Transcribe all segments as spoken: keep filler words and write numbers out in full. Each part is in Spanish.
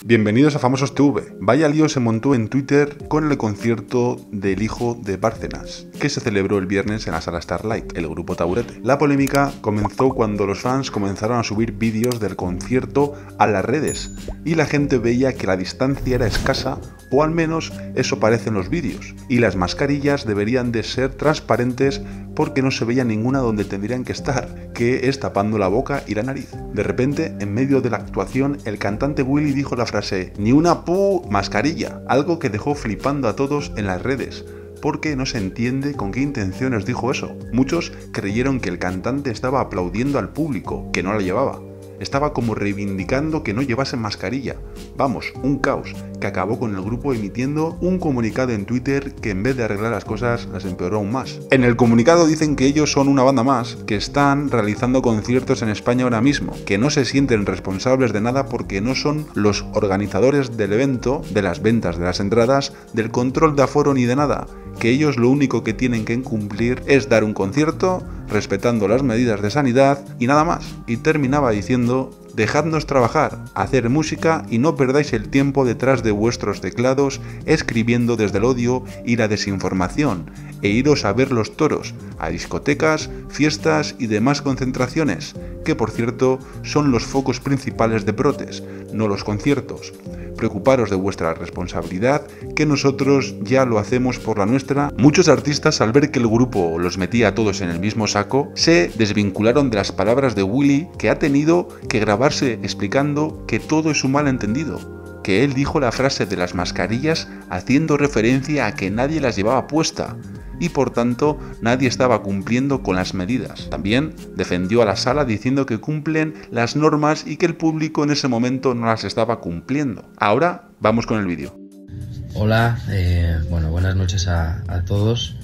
Bienvenidos a Famosos T V. Vaya lío se montó en Twitter con el concierto del hijo de Bárcenas, que se celebró el viernes en la sala Starlight, el grupo Taburete. La polémica comenzó cuando los fans comenzaron a subir vídeos del concierto a las redes y la gente veía que la distancia era escasa, o al menos eso parece en los vídeos, y las mascarillas deberían de ser transparentes porque no se veía ninguna donde tendrían que estar, que es tapando la boca y la nariz. De repente, en medio de la actuación, el cantante Willy dijo la frase "ni una pu mascarilla", algo que dejó flipando a todos en las redes, porque no se entiende con qué intenciones dijo eso. Muchos creyeron que el cantante estaba aplaudiendo al público, que no la llevaba. Estaba como reivindicando que no llevasen mascarilla. Vamos, un caos, que acabó con el grupo emitiendo un comunicado en Twitter que en vez de arreglar las cosas, las empeoró aún más. En el comunicado dicen que ellos son una banda más, que están realizando conciertos en España ahora mismo, que no se sienten responsables de nada porque no son los organizadores del evento, de las ventas de las entradas, del control de aforo ni de nada, que ellos lo único que tienen que cumplir es dar un concierto, respetando las medidas de sanidad y nada más. Y terminaba diciendo: dejadnos trabajar, hacer música y no perdáis el tiempo detrás de vuestros teclados escribiendo desde el odio y la desinformación, e iros a ver los toros, a discotecas, fiestas y demás concentraciones, que por cierto son los focos principales de brotes, no los conciertos. Preocuparos de vuestra responsabilidad, que nosotros ya lo hacemos por la nuestra. Muchos artistas, al ver que el grupo los metía a todos en el mismo saco, se desvincularon de las palabras de Willy, que ha tenido que grabarse explicando que todo es un malentendido, que él dijo la frase de las mascarillas haciendo referencia a que nadie las llevaba puesta y por tanto nadie estaba cumpliendo con las medidas. También defendió a la sala diciendo que cumplen las normas y que el público en ese momento no las estaba cumpliendo. Ahora vamos con el vídeo. Hola, eh, bueno, buenas noches a, a todos.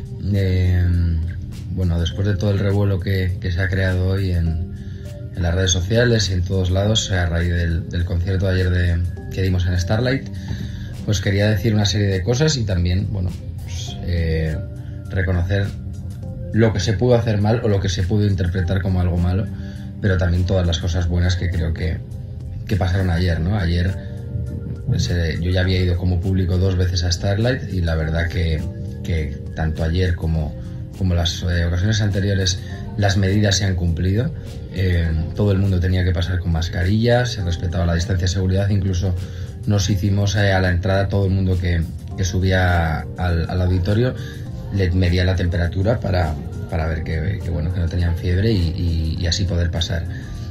Eh, bueno, después de todo el revuelo que, que se ha creado hoy en, en las redes sociales y en todos lados a raíz del, del concierto de ayer de, que dimos en Starlight, pues quería decir una serie de cosas y también, bueno, pues, eh, reconocer lo que se pudo hacer mal o lo que se pudo interpretar como algo malo, pero también todas las cosas buenas que creo que, que pasaron ayer, ¿no? Ayer pues, eh, yo ya había ido como público dos veces a Starlight y la verdad que, que tanto ayer como, como las eh, ocasiones anteriores las medidas se han cumplido. Eh, todo el mundo tenía que pasar con mascarillas, se respetaba la distancia de seguridad, incluso nos hicimos eh, a la entrada todo el mundo que, que subía al, al auditorio le medía la temperatura para, para ver que, que, bueno, que no tenían fiebre y, y, y así poder pasar.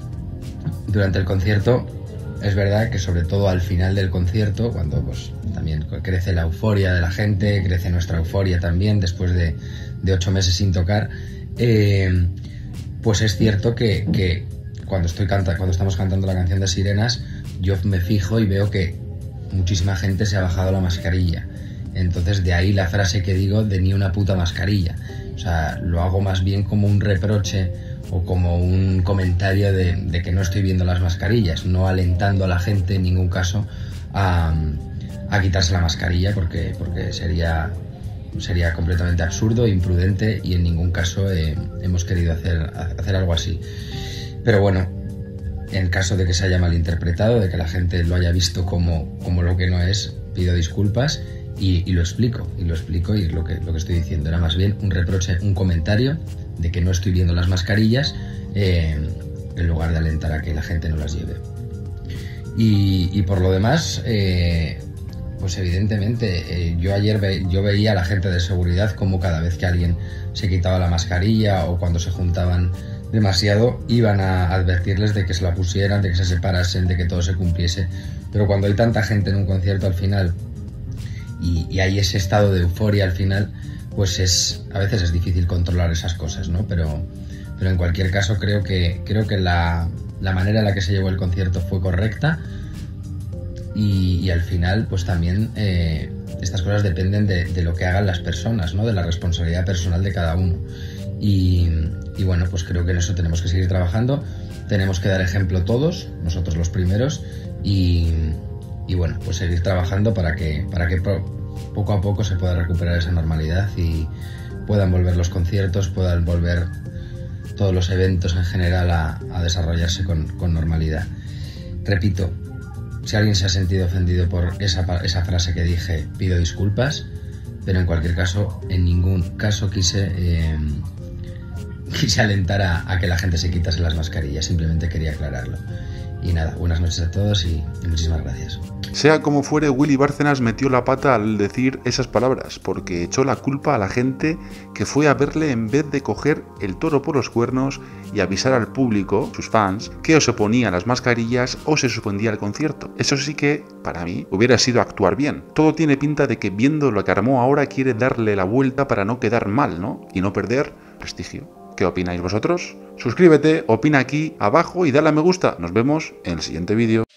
Durante el concierto es verdad que sobre todo al final del concierto, cuando pues, también crece la euforia de la gente, crece nuestra euforia también después de, de ocho meses sin tocar, eh, pues es cierto que, que cuando, estoy canta, cuando estamos cantando la canción de Sirenas, yo me fijo y veo que muchísima gente se ha bajado la mascarilla. Entonces de ahí la frase que digo de ni una puta mascarilla. O sea, lo hago más bien como un reproche o como un comentario de, de que no estoy viendo las mascarillas, no alentando a la gente en ningún caso a, a quitarse la mascarilla porque, porque sería, sería completamente absurdo, imprudente y en ningún caso eh, hemos querido hacer, hacer algo así. Pero bueno, en caso de que se haya malinterpretado, de que la gente lo haya visto como, como lo que no es, pido disculpas. Y, y lo explico, y lo explico y lo que, lo que estoy diciendo era más bien un reproche, un comentario de que no estoy viendo las mascarillas eh, en lugar de alentar a que la gente no las lleve. Y, y por lo demás, eh, pues evidentemente eh, yo ayer ve, yo veía a la gente de seguridad como cada vez que alguien se quitaba la mascarilla o cuando se juntaban demasiado iban a advertirles de que se la pusieran, de que se separasen, de que todo se cumpliese. Pero cuando hay tanta gente en un concierto al final Y, y hay ese estado de euforia al final, pues es a veces es difícil controlar esas cosas, ¿no? Pero, pero en cualquier caso creo que, creo que la, la manera en la que se llevó el concierto fue correcta y, y al final pues también eh, estas cosas dependen de, de lo que hagan las personas, ¿no? De la responsabilidad personal de cada uno. Y, y bueno, pues creo que en eso tenemos que seguir trabajando, tenemos que dar ejemplo todos, nosotros los primeros, y... y bueno, pues seguir trabajando para que, para que poco a poco se pueda recuperar esa normalidad y puedan volver los conciertos, puedan volver todos los eventos en general a, a desarrollarse con, con normalidad. Repito, Si alguien se ha sentido ofendido por esa, esa frase que dije, pido disculpas, pero en cualquier caso, en ningún caso quise, eh, quise alentar a, a que la gente se quitase las mascarillas, simplemente quería aclararlo. Y nada, buenas noches a todos y, y muchísimas gracias. Sea como fuere, Willy Bárcenas metió la pata al decir esas palabras, porque echó la culpa a la gente que fue a verle en vez de coger el toro por los cuernos y avisar al público, sus fans, que o se ponía las mascarillas o se suspendía el concierto. Eso sí que, para mí, hubiera sido actuar bien. Todo tiene pinta de que viendo lo que armó ahora quiere darle la vuelta para no quedar mal, ¿no? Y no perder prestigio. ¿Qué opináis vosotros? Suscríbete, opina aquí abajo y dale a me gusta. Nos vemos en el siguiente vídeo.